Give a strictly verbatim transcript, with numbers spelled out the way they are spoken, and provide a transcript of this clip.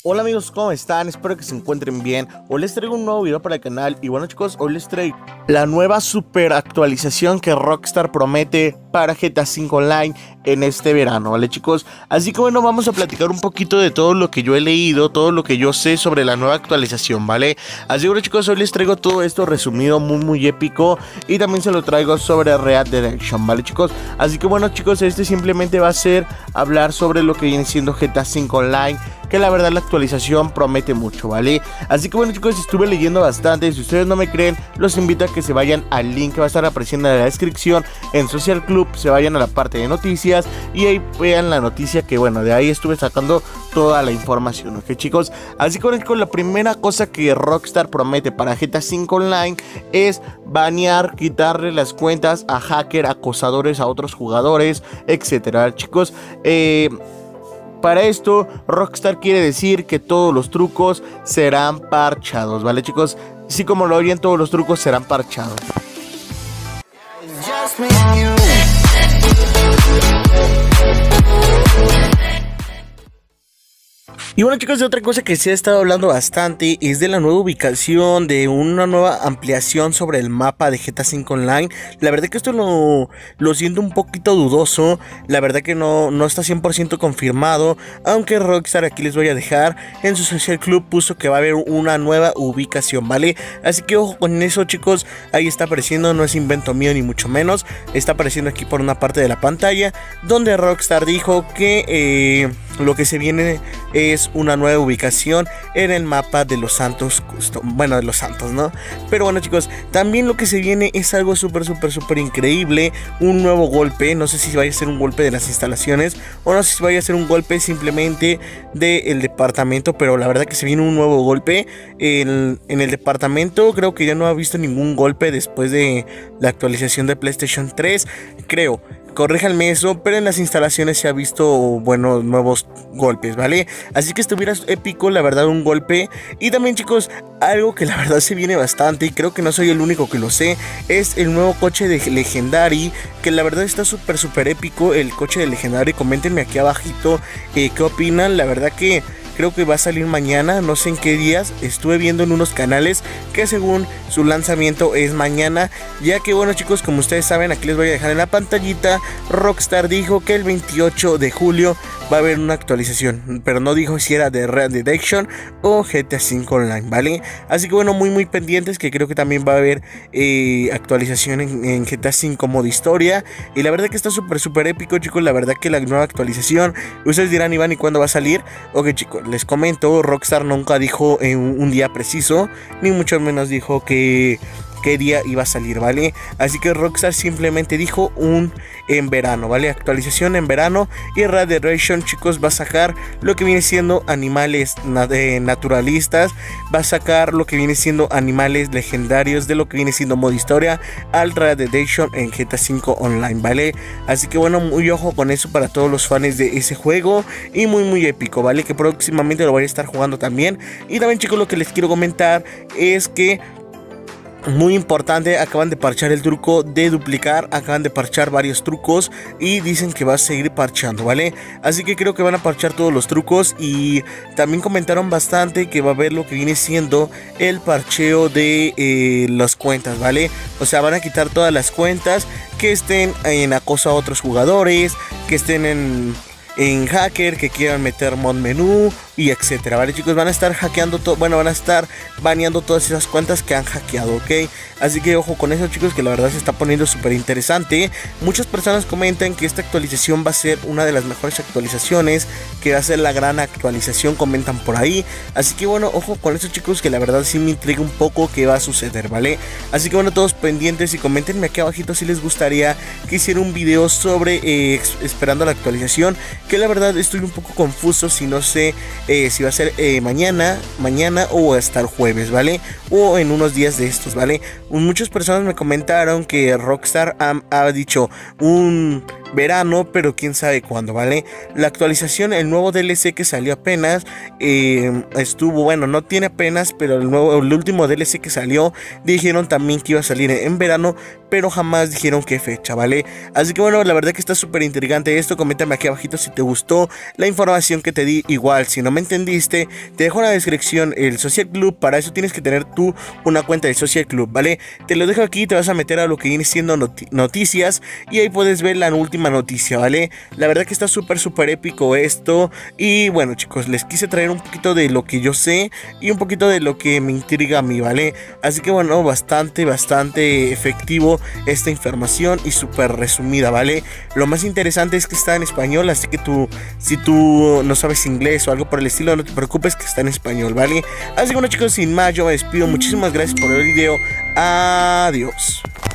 Hola amigos, ¿cómo están? Espero que se encuentren bien. Hoy les traigo un nuevo video para el canal. Y bueno chicos, hoy les traigo la nueva super actualización que Rockstar promete para G T A cinco Online en este verano, ¿vale chicos? Así que bueno, vamos a platicar un poquito de todo lo que yo he leído, todo lo que yo sé sobre la nueva actualización, ¿vale? Así que bueno chicos, hoy les traigo todo esto resumido, muy muy épico. Y también se lo traigo sobre Red Dead Redemption, ¿vale chicos? Así que bueno chicos, este simplemente va a ser hablar sobre lo que viene siendo G T A cinco Online, que la verdad la actualización promete mucho, ¿vale? Así que bueno chicos, estuve leyendo bastante. Si ustedes no me creen, los invito a que se vayan al link que va a estar apareciendo en la descripción en Social Club, se vayan a la parte de noticias y ahí vean la noticia que bueno, de ahí estuve sacando toda la información, ¿ok chicos? Así que bueno chicos, la primera cosa que Rockstar promete para G T A cinco Online es banear, quitarle las cuentas a hackers, acosadores, a otros jugadores, etcétera, chicos. Eh... Para esto, Rockstar quiere decir que todos los trucos serán parchados, ¿vale chicos? Así como lo oyen, todos los trucos serán parchados. Y bueno chicos, de otra cosa que se ha estado hablando bastante es de la nueva ubicación, de una nueva ampliación sobre el mapa de G T A cinco Online. La verdad que esto lo, lo siento un poquito dudoso, la verdad que no, no está cien por ciento confirmado, aunque Rockstar, aquí les voy a dejar, en su Social Club puso que va a haber una nueva ubicación, ¿vale? Así que ojo con eso chicos, ahí está apareciendo, no es invento mío ni mucho menos, está apareciendo aquí por una parte de la pantalla, donde Rockstar dijo que eh, lo que se viene es una nueva ubicación en el mapa de los Santos Custom, bueno, de los Santos, ¿no? Pero bueno chicos, también lo que se viene es algo súper súper súper increíble, un nuevo golpe. No sé si vaya a ser un golpe de las instalaciones o no sé si vaya a ser un golpe simplemente del departamento, pero la verdad que se viene un nuevo golpe en, en el departamento. Creo que ya no ha visto ningún golpe después de la actualización de PlayStation tres, creo. Corríjanme eso, pero en las instalaciones se ha visto, bueno, nuevos golpes, ¿vale? Así que estuviera épico, la verdad, un golpe. Y también, chicos, algo que la verdad se viene bastante, y creo que no soy el único que lo sé, es el nuevo coche de Legendary, que la verdad está súper, súper épico, el coche de Legendary. Coméntenme aquí abajito eh, qué opinan, la verdad que... creo que va a salir mañana, no sé en qué días. Estuve viendo en unos canales que según su lanzamiento es mañana, ya que bueno chicos, como ustedes saben, aquí les voy a dejar en la pantallita, Rockstar dijo que el veintiocho de julio va a haber una actualización, pero no dijo si era de Red Dead Redemption o G T A cinco Online, ¿vale? Así que bueno, muy muy pendientes, que creo que también va a haber eh, actualización en, en G T A cinco modo historia. Y la verdad que está súper súper épico chicos, la verdad que la nueva actualización, ustedes dirán, Iván, ¿y cuándo va a salir? Ok chicos, les comento, Rockstar nunca dijo en un, un día preciso, ni mucho menos dijo que qué día iba a salir, ¿vale? Así que Rockstar simplemente dijo un en verano, ¿vale? Actualización en verano. Y Red Dead Redemption, chicos, va a sacar lo que viene siendo animales eh, naturalistas, va a sacar lo que viene siendo animales legendarios de lo que viene siendo modo historia al Red Dead Redemption en G T A cinco Online, ¿vale? Así que bueno, muy ojo con eso para todos los fans de ese juego, y muy muy épico, ¿vale? Que próximamente lo voy a estar jugando también. Y también chicos, lo que les quiero comentar es que muy importante, acaban de parchar el truco de duplicar, acaban de parchar varios trucos y dicen que va a seguir parchando, ¿vale? Así que creo que van a parchar todos los trucos. Y también comentaron bastante que va a haber lo que viene siendo el parcheo de eh, las cuentas, ¿vale? O sea, van a quitar todas las cuentas que estén en acoso a otros jugadores, que estén en... en hacker, que quieran meter mod menú y etcétera, ¿vale chicos? Van a estar hackeando todo, bueno, van a estar baneando todas esas cuentas que han hackeado, ¿ok? Así que ojo con eso chicos, que la verdad se está poniendo súper interesante. Muchas personas comentan que esta actualización va a ser una de las mejores actualizaciones, que va a ser la gran actualización, comentan por ahí. Así que bueno, ojo con eso chicos, que la verdad sí me intriga un poco qué va a suceder, ¿vale? Así que bueno, todos pendientes, y comentenme aquí abajito si les gustaría que hiciera un video sobre eh, esperando la actualización, que la verdad estoy un poco confuso, si no sé eh, si va a ser eh, mañana, mañana o hasta el jueves, ¿vale? O en unos días de estos, ¿vale? Muchas personas me comentaron que Rockstar ha, ha dicho un verano, pero quién sabe cuándo, ¿vale? La actualización, el nuevo D L C que salió apenas, eh, estuvo, bueno, no tiene apenas, pero el, nuevo, el último D L C que salió, dijeron también que iba a salir en verano, pero jamás dijeron qué fecha, ¿vale? Así que bueno, la verdad que está súper intrigante esto. Coméntame aquí abajito si te gustó la información que te di. Igual, si no me entendiste, te dejo en la descripción el Social Club. Para eso tienes que tener tú una cuenta de Social Club, ¿vale? Te lo dejo aquí, te vas a meter a lo que viene siendo noti noticias y ahí puedes ver la última noticia, ¿vale? La verdad que está súper, súper épico esto. Y bueno, chicos, les quise traer un poquito de lo que yo sé y un poquito de lo que me intriga a mí, ¿vale? Así que bueno, bastante, bastante efectivo esta información y súper resumida, ¿vale? Lo más interesante es que está en español, así que tú, si tú no sabes inglés o algo por el estilo, no te preocupes que está en español, ¿vale? Así que bueno, chicos, sin más, yo me despido. Muchísimas gracias por el video. Adiós.